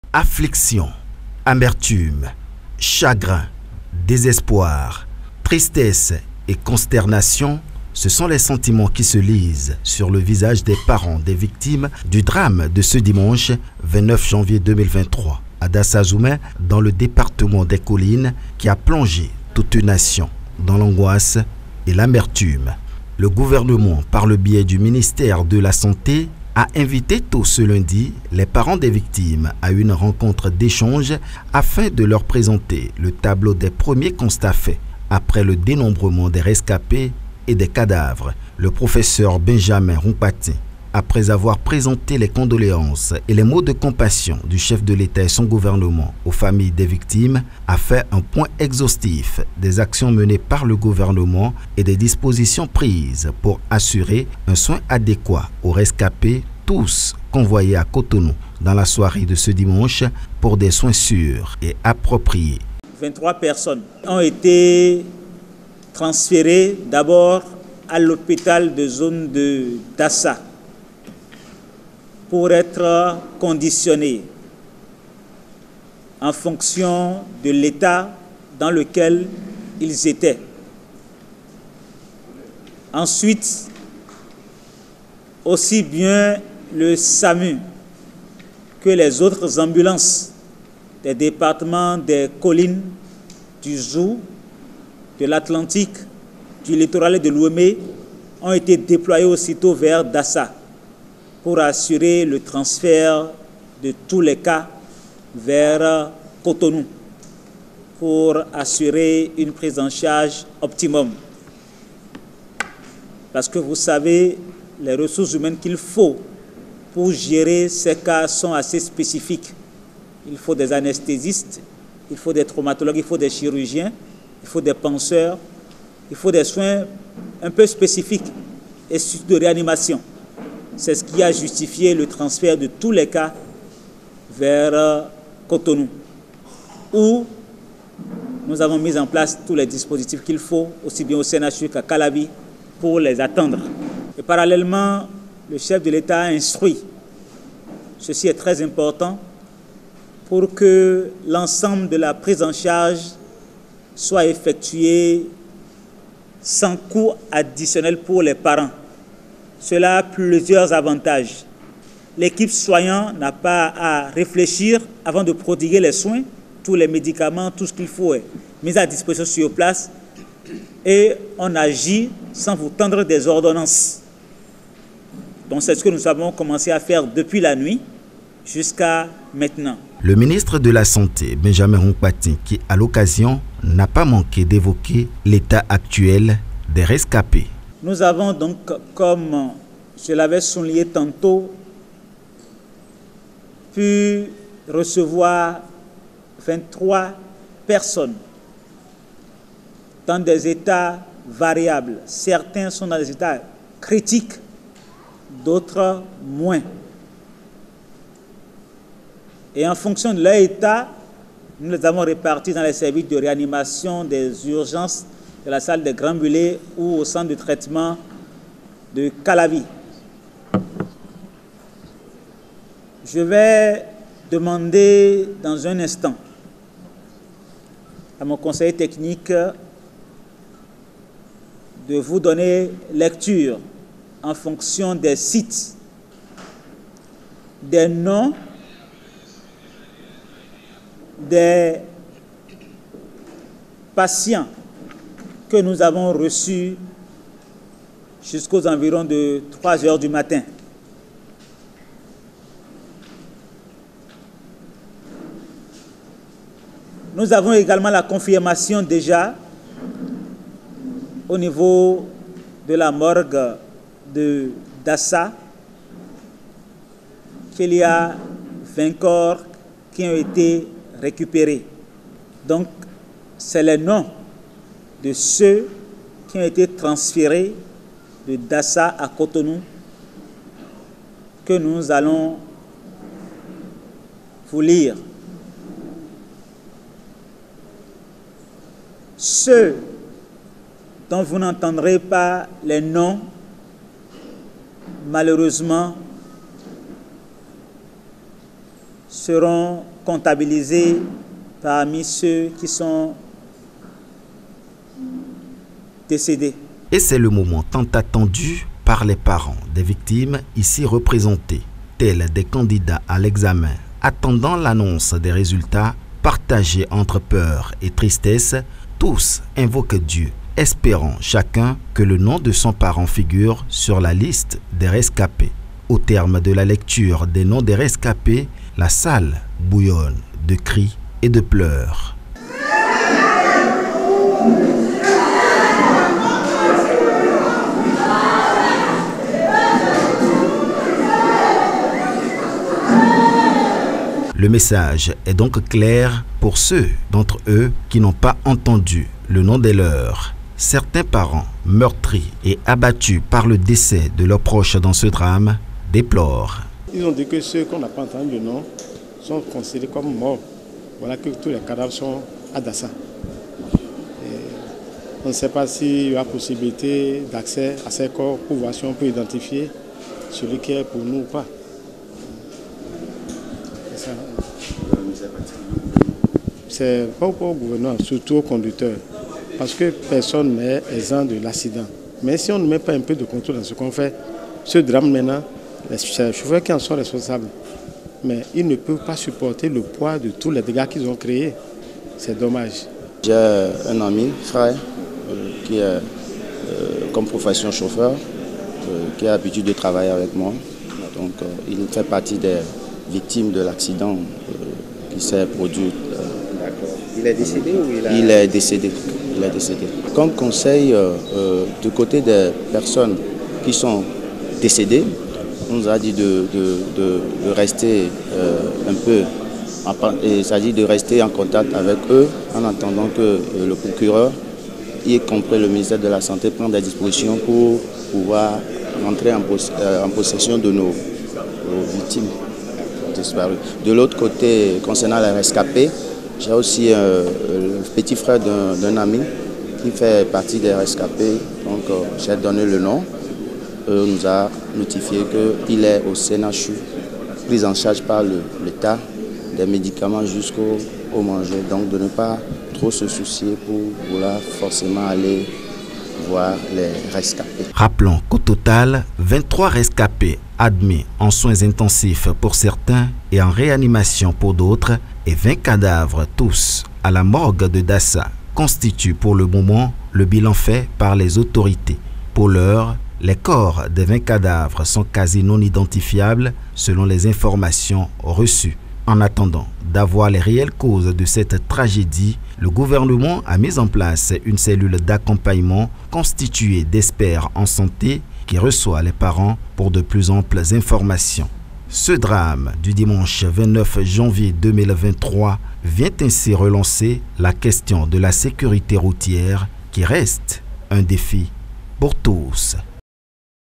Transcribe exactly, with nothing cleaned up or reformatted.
Affliction, amertume, chagrin, désespoir, tristesse et consternation, ce sont les sentiments qui se lisent sur le visage des parents des victimes du drame de ce dimanche vingt-neuf janvier deux mille vingt-trois à Dassa-Zoumé, dans le département des Collines, qui a plongé toute une nation dans l'angoisse et l'amertume. Le gouvernement, par le biais du ministère de la Santé, a invité tôt ce lundi les parents des victimes à une rencontre d'échange afin de leur présenter le tableau des premiers constats faits après le dénombrement des rescapés et des cadavres. Le professeur Benjamin Rompati, après avoir présenté les condoléances et les mots de compassion du chef de l'État et son gouvernement aux familles des victimes, a fait un point exhaustif des actions menées par le gouvernement et des dispositions prises pour assurer un soin adéquat aux rescapés, tous convoyés à Cotonou dans la soirée de ce dimanche pour des soins sûrs et appropriés. vingt-trois personnes ont été transférées d'abord à l'hôpital de zone de Dassa pour être conditionnés en fonction de l'état dans lequel ils étaient. Ensuite, aussi bien le SAMU que les autres ambulances des départements des Collines, du Zou, de l'Atlantique, du littoral et de l'Ouémé ont été déployés aussitôt vers Dassa pour assurer le transfert de tous les cas vers Cotonou, pour assurer une prise en charge optimum. Parce que vous savez, les ressources humaines qu'il faut pour gérer ces cas sont assez spécifiques. Il faut des anesthésistes, il faut des traumatologues, il faut des chirurgiens, il faut des penseurs, il faut des soins un peu spécifiques et de réanimation. C'est ce qui a justifié le transfert de tous les cas vers Cotonou, où nous avons mis en place tous les dispositifs qu'il faut, aussi bien au C N H U qu'à Calavi, pour les attendre. Et parallèlement, le chef de l'État a instruit, ceci est très important, pour que l'ensemble de la prise en charge soit effectuée sans coût additionnel pour les parents. Cela a plusieurs avantages. L'équipe soignante n'a pas à réfléchir avant de prodiguer les soins. Tous les médicaments, tout ce qu'il faut est mis à disposition sur place. Et on agit sans vous tendre des ordonnances. Donc c'est ce que nous avons commencé à faire depuis la nuit jusqu'à maintenant. Le ministre de la Santé, Benjamin Rompati, qui à l'occasion n'a pas manqué d'évoquer l'état actuel des rescapés. Nous avons donc, comme je l'avais souligné tantôt, pu recevoir vingt-trois personnes dans des états variables. Certains sont dans des états critiques, d'autres moins. Et en fonction de leur état, nous les avons répartis dans les services de réanimation, des urgences, de la salle des Grands Brûlés ou au centre de traitement de Calavi. Je vais demander dans un instant à mon conseiller technique de vous donner lecture en fonction des sites, des noms, des patients que nous avons reçus jusqu'aux environs de trois heures du matin. Nous avons également la confirmation déjà au niveau de la morgue de Dassa qu'il y a vingt corps qui ont été récupérés. Donc, c'est les noms de ceux qui ont été transférés de Dassa à Cotonou que nous allons vous lire. Ceux dont vous n'entendrez pas les noms, malheureusement, seront comptabilisés parmi ceux qui sont décédés. Et c'est le moment tant attendu par les parents des victimes ici représentés, tels des candidats à l'examen, attendant l'annonce des résultats, partagés entre peur et tristesse. Tous invoquent Dieu, espérant chacun que le nom de son parent figure sur la liste des rescapés. Au terme de la lecture des noms des rescapés, la salle bouillonne de cris et de pleurs. Le message est donc clair pour ceux d'entre eux qui n'ont pas entendu le nom des leurs. Certains parents, meurtris et abattus par le décès de leurs proches dans ce drame, déplorent. Ils ont dit que ceux qu'on n'a pas entendu le nom sont considérés comme morts. Voilà que tous les cadavres sont à Dassa. Et on ne sait pas s'il y a possibilité d'accès à ces corps pour voir si on peut identifier celui qui est pour nous ou pas. C'est pas au gouvernement, surtout au conducteur, parce que personne n'est exempt de l'accident. Mais si on ne met pas un peu de contrôle dans ce qu'on fait, ce drame maintenant, les chauffeurs qui en sont responsables, mais ils ne peuvent pas supporter le poids de tous les dégâts qu'ils ont créés. C'est dommage. J'ai un ami, frère, euh, qui est euh, comme profession chauffeur, euh, qui a l'habitude de travailler avec moi. Donc euh, il fait partie des victimes de l'accident euh, qui s'est produit. Euh, il est décédé ou il a... Il est décédé. Il est décédé. Comme conseil, euh, euh, du côté des personnes qui sont décédées, on nous a dit de, de, de, de rester euh, un peu, il s'agit de rester en contact avec eux en attendant que euh, le procureur, y compris le ministère de la Santé, prenne des dispositions pour pouvoir entrer en, poss euh, en possession de nos, nos victimes disparues. De l'autre côté, concernant les rescapés, j'ai aussi euh, le petit frère d'un ami qui fait partie des rescapés, donc euh, j'ai donné le nom. Euh, nous a notifié qu'il est au C N H U, pris en charge par l'État, des médicaments jusqu'au au manger. Donc de ne pas trop se soucier pour vouloir forcément aller voir les rescapés. Rappelons qu'au total, vingt-trois rescapés admis en soins intensifs pour certains et en réanimation pour d'autres, et vingt cadavres, tous à la morgue de Dassa, constituent pour le moment le bilan fait par les autorités. Pour l'heure, les corps des vingt cadavres sont quasi non identifiables selon les informations reçues. En attendant d'avoir les réelles causes de cette tragédie, le gouvernement a mis en place une cellule d'accompagnement constituée d'experts en santé qui reçoit les parents pour de plus amples informations. Ce drame du dimanche vingt-neuf janvier deux mille vingt-trois vient ainsi relancer la question de la sécurité routière qui reste un défi pour tous.